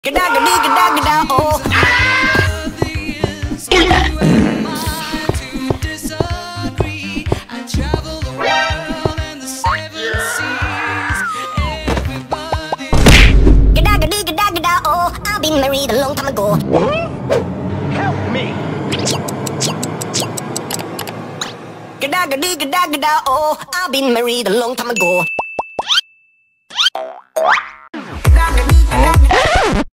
Oh. Oh, I've been married a long time ago. Help me! Oh, I've been married a long time ago.